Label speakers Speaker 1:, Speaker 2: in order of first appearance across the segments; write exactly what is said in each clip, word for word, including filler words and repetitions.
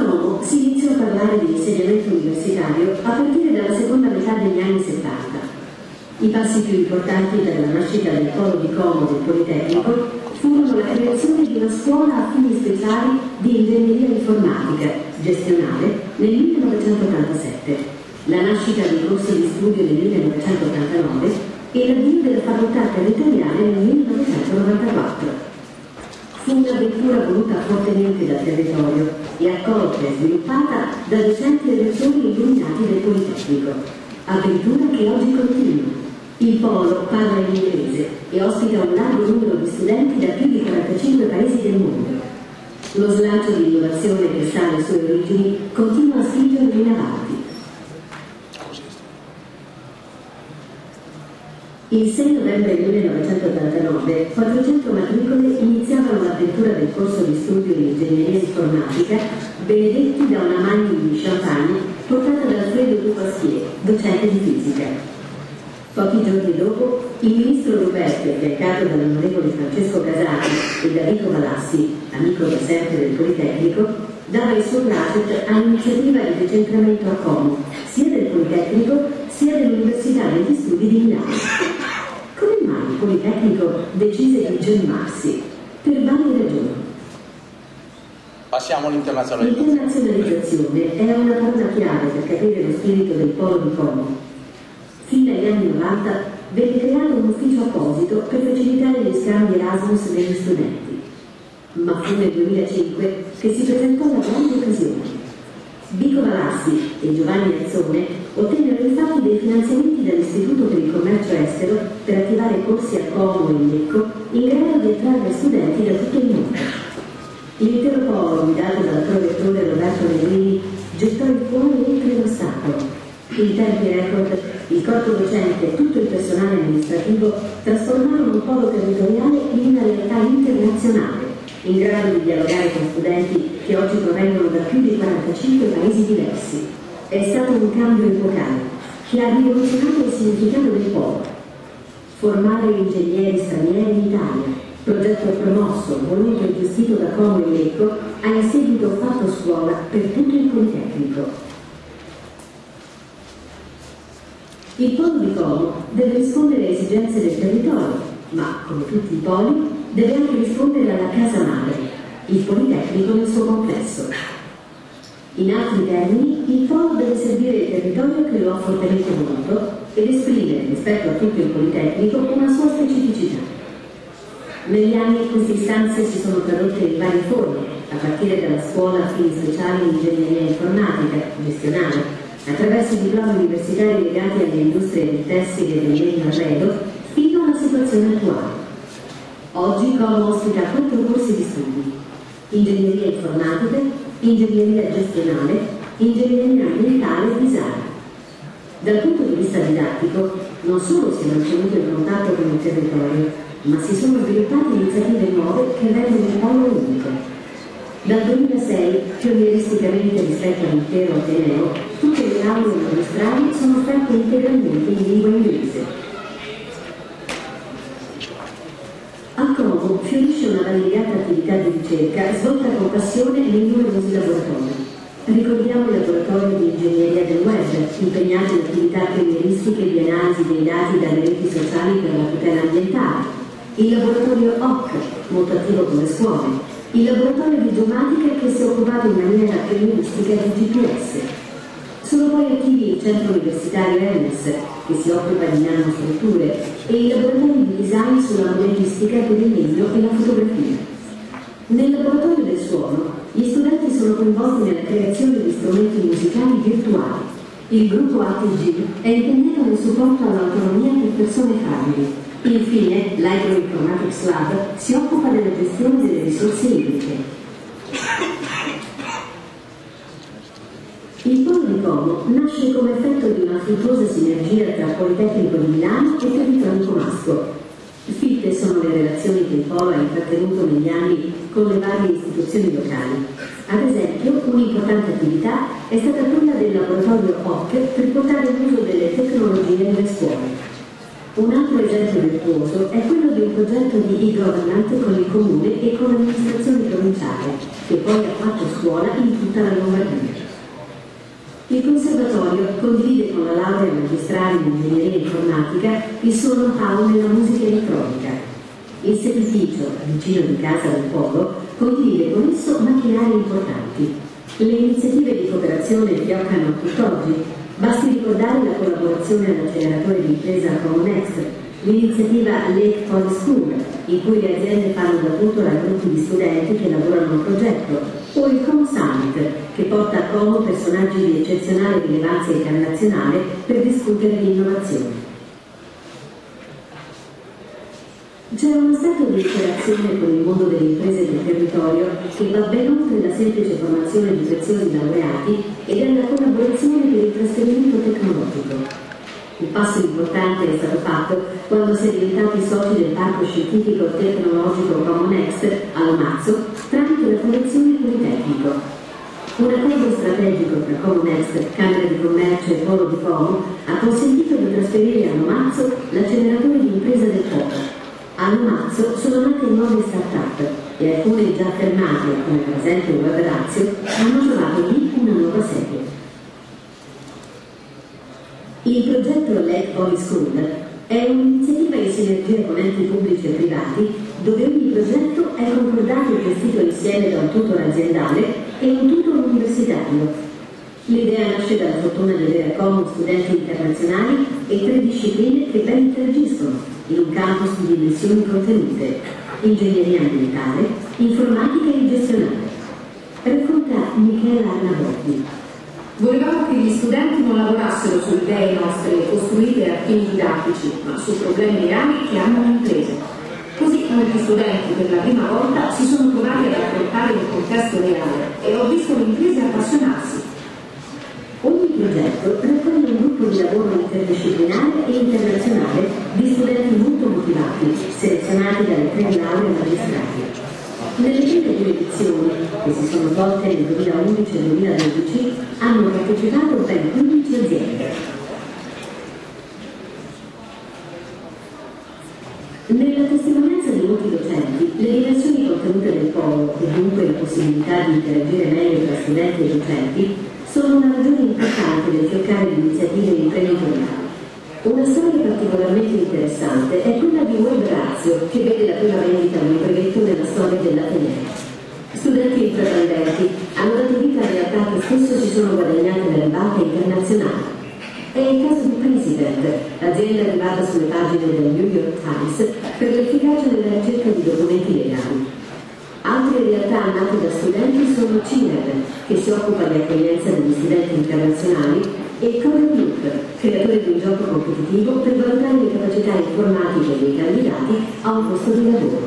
Speaker 1: Como si iniziò a parlare di insegnamento universitario a partire dalla seconda metà degli anni settanta. I passi più importanti per la nascita del polo di Como del Politecnico furono la creazione di una scuola a fini speciali di ingegneria informatica gestionale nel millenovecentottantasette, la nascita dei corsi di studio nel millenovecentottantanove e l'avvio della facoltà territoriale nel millenovecentonovantaquattro. Fu un'avventura voluta fortemente dal territorio e accolta e sviluppata da docenti e rettori illuminati del Politecnico. Avventura che oggi continua. Il polo parla in inglese e ospita un largo numero di studenti da più di quarantacinque paesi del mondo. Lo slancio di innovazione che sta alle sue origini continua a spingerlo in avanti. Il sei novembre millenovecentottantanove, quattrocento matricole iniziavano l'avventura del corso di studio in ingegneria informatica, benedetti da una magna di champagne portata da Alfredo Dupasquier, docente di fisica. Pochi giorni dopo, il ministro Ruberti, affiancato dall'onorevole Francesco Casati e da Vico Valassi, amico da sempre del Politecnico, dava il suo placet all'iniziativa di decentramento a Como, sia del Politecnico sia dell'Università degli Studi di Milano. Come mai il Politecnico decise di gemmarsi? Per varie ragioni.
Speaker 2: Passiamo all'internazionalizzazione.
Speaker 1: L'internazionalizzazione è una parola chiave per capire lo spirito del polo di Como. Fin dagli anni novanta venne creato un ufficio apposito per facilitare gli scambi Erasmus degli studenti. Ma fu nel duemilacinque che si presentò la grande occasione. Vico Valassi e Giovanni Azzone ottennero infatti dei finanziamenti dall'Istituto per il Commercio Estero per attivare corsi a Como e in Lecco in grado di attrarre studenti da tutto il mondo. L'intero polo, guidato dal prorettore Roberto Negrini, gettò il cuore oltre l'ostacolo. In tempi record, il corpo docente e tutto il personale amministrativo trasformarono un polo territoriale in una realtà internazionale, in grado di dialogare con studenti che oggi provengono da più di quarantacinque paesi diversi. È stato un cambio epocale che ha rivoluzionato il significato del polo. Formare ingegneri stranieri in Italia, progetto promosso, voluto e gestito da Como e Lecco, ha in seguito fatto scuola per tutto il Politecnico. Il polo di Como deve rispondere alle esigenze del territorio, ma, come tutti i poli, deve anche rispondere alla casa madre, il Politecnico nel suo complesso. In altri termini, il polo deve servire il territorio che lo ha fortemente voluto ed esprimere, rispetto a tutto il Politecnico, una sua specificità. Negli anni queste istanze si sono tradotte in varie forme, a partire dalla scuola a fini speciali in ingegneria informatica, gestionale, attraverso i diplomi universitari legati alle industrie del tessile e del legno arredo, fino alla situazione attuale. Oggi Como ospita quattro corsi di studi: ingegneria informatica, ingegneria gestionale, ingegneria ambientale e design. Dal punto di vista didattico, non solo si è mantenuto in contatto con il territorio, ma si sono sviluppate iniziative nuove che rendono il polo unico. Dal duemilasei, pionieristicamente rispetto all'intero Ateneo, tutte le aule magistrali sono fatte integralmente in lingua inglese. A Como fiorisce una variegata attività di ricerca svolta con passione nei numerosi laboratori. Ricordiamo il laboratorio di ingegneria del web, impegnato in attività pionieristiche di analisi dei dati dalle reti sociali per la tutela ambientale, il laboratorio O C, molto attivo con le scuole, il laboratorio di geomatica che si è occupato in maniera pionieristica di G P S. Sono poi attivi il centro universitario E N E S, che si occupa di nanostrutture, e il laboratorio di design sulla modellistica per il legno e la fotografia. Nel laboratorio del suono, gli studenti sono coinvolti nella creazione di strumenti musicali virtuali. Il gruppo A T G è impegnato nel supporto all'autonomia per persone fragili. Infine, l'Hydro Informatics Lab si occupa della gestione delle risorse idriche. Il polo di Como nasce come effetto di una fruttuosa sinergia tra Politecnico di Milano e Territorio Comasco. Fitte sono le relazioni che il polo ha intrattenuto negli anni con le varie istituzioni locali. Ad esempio, un'importante attività è stata quella del laboratorio O C per portare l'uso delle tecnologie nelle scuole. Un altro esempio virtuoso è quello di un progetto di e-government con il comune e con l'amministrazione provinciale, che poi ha fatto scuola in tutta la Lombardia. Il Conservatorio condivide con la laurea magistrale in ingegneria informatica il suo know-how nella musica elettronica. Il settificio, vicino di Casa del Polo, condivide con esso macchinari importanti. Le iniziative di cooperazione fioccano tutt'oggi. Basti ricordare la collaborazione all'acceleratore di impresa Comunext, l'iniziativa Lake Poly School, in cui le aziende fanno da tutore a gruppi di studenti che lavorano a un progetto, o il Com Summit, che porta a Como personaggi di eccezionale rilevanza internazionale per discutere di innovazione. C'è uno stato di interazione con il mondo delle imprese del territorio che va ben oltre la semplice formazione di preziosi laureati ed è la collaborazione per il trasferimento tecnologico. Un passo importante è stato fatto quando si è diventati soci del parco scientifico tecnologico Comunext a Lomazzo tramite la Fondazione Politecnico. Un accordo strategico tra Comunext, Camera di Commercio e Polo di Como ha consentito di trasferire a Lomazzo l'acceleratore di impresa del Polo. A Lomazzo sono nate nuove start-up e alcune già fermate, come per esempio Web Razio, hanno trovato lì una nuova sede. Il progetto Lake Poly School è un'iniziativa in sinergia con enti pubblici e privati dove ogni progetto è concordato e gestito insieme da un tutor aziendale e un tutor universitario. L'idea nasce dalla fortuna di avere a Como studenti internazionali e tre discipline che ben interagiscono in un campus di dimensioni contenute: ingegneria ambientale, informatica e gestionale. Racconta Michela Arnabotti.
Speaker 2: Volevamo che gli studenti non lavorassero su idee nostre costruite a fini didattici, ma su problemi reali che hanno un'impresa. Così molti studenti per la prima volta si sono trovati ad affrontare un contesto reale e ho visto le imprese appassionarsi.
Speaker 1: Ogni progetto raccoglie un gruppo di lavoro interdisciplinare e internazionale di studenti molto motivati, selezionati dalle tre lauree magistrali. Nelle prime due edizioni, che si sono svolte nel duemilaundici e duemiladodici, hanno partecipato ben quindici aziende. Nella testimonianza di molti docenti, le dimensioni contenute del polo e dunque la possibilità di interagire meglio tra studenti e docenti sono una ragione importante del fioccare di iniziative imprenditoriali. Una storia particolarmente interessante è quella di Web Razio, che vede la prima vendita di un brevetto nella storia dell'Ateneo. Studenti intraprendenti hanno dato vita a realtà che spesso si sono guadagnate nelle banche internazionali. È il caso di President, l'azienda arrivata sulle pagine del New York Times per l'efficacia della ricerca di documenti legali. Altre realtà nate da studenti sono C I R E L, che si occupa di accoglienza degli studenti internazionali, e Code Loop, creatore di un gioco competitivo per valutare le capacità informatiche dei candidati a un posto di lavoro.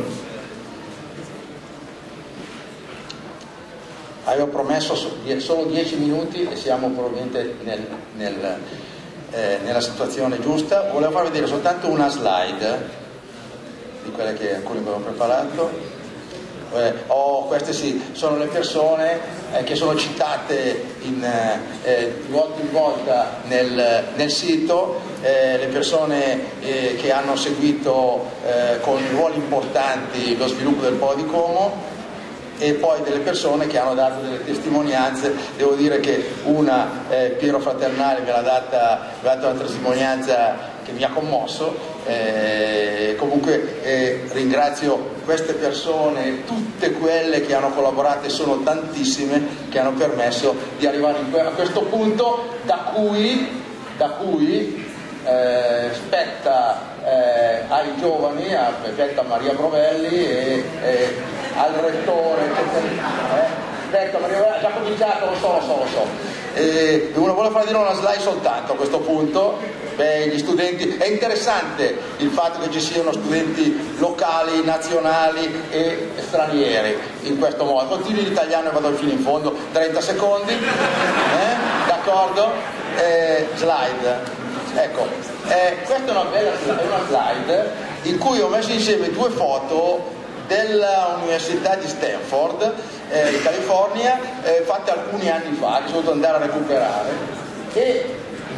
Speaker 3: Avevo promesso solo dieci minuti e siamo probabilmente nel, nel, eh, nella situazione giusta. Volevo farvi vedere soltanto una slide di quelle che alcuni abbiamo preparato. Eh, oh, queste sì, sono le persone eh, che sono citate in, eh, di volta in volta nel, nel sito, eh, le persone eh, che hanno seguito eh, con ruoli importanti lo sviluppo del Polo di Como, e poi delle persone che hanno dato delle testimonianze. Devo dire che una, eh, Piero Fraternale, me l'ha data, mi ha dato una testimonianza che mi ha commosso. Eh, comunque eh, ringrazio queste persone, tutte quelle che hanno collaborato, e sono tantissime, che hanno permesso di arrivare a questo punto da cui, da cui eh, spetta eh, ai giovani, a, spetta a Maria Brovelli e, e al rettore, eh, spetta a Maria Brovelli, ha già cominciato, lo so, lo so, lo so. Eh, uno vuole far dire una slide soltanto a questo punto. Beh, gli studenti, è interessante il fatto che ci siano studenti locali, nazionali e stranieri in questo modo. Continui l'italiano e vado fino in fondo, trenta secondi, eh? D'accordo? Eh, slide, ecco, eh, questa è una bella slide, una slide in cui ho messo insieme due foto dell'Università di Stanford, eh, in California, eh, fatte alcuni anni fa, che sono dovuto andare a recuperare, e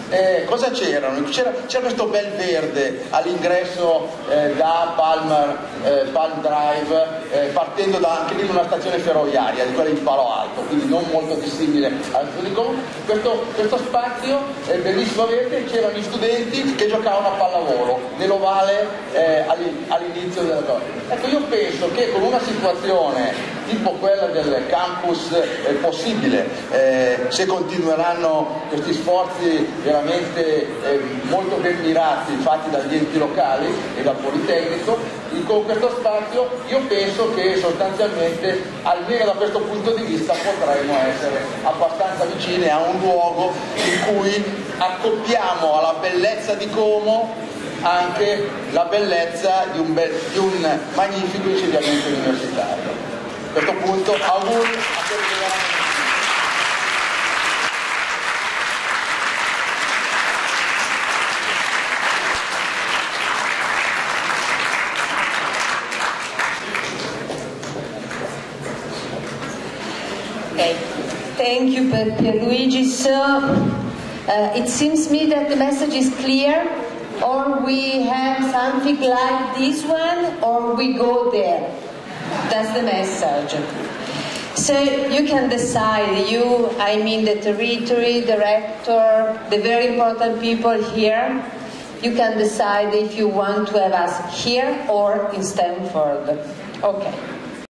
Speaker 3: Eh, cosa c'erano? C'era, c'era questo bel verde all'ingresso eh, da Palmer, eh, Palm Drive, eh, partendo da anche lì una stazione ferroviaria, di quella di Palo Alto, quindi non molto dissimile al Silicon. Questo, questo spazio eh, bellissimo verde, c'erano gli studenti che giocavano a pallavolo nell'ovale eh, all'inizio della cosa. Ecco, io penso che con una situazione tipo quella del campus eh, possibile, eh, se continueranno questi sforzi veramente eh, molto ben mirati fatti dagli enti locali e dal Politecnico, con questo spazio io penso che sostanzialmente, almeno da questo punto di vista, potremo essere abbastanza vicini a un luogo in cui accoppiamo alla bellezza di Como anche la bellezza di un, be- di un magnifico insediamento universitario. A questo punto auguri a tutti.
Speaker 4: Okay, thank you, Pierluigi. So uh, it seems me that the message is clear, or we have something like this one, or we go there. That's the message. So you can decide, you, I mean the territory, the rector, the very important people here, you can decide if you want to have us here or in Stanford. Okay.